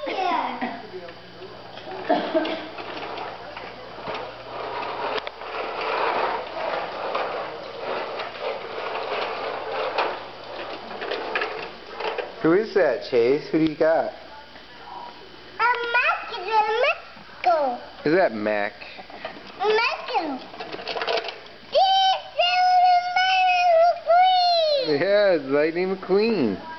Yeah. Who is that, Chase? Who do you got? Mack is in Mexico. Is that Mack? Mexico. Yeah, it's Lightning McQueen.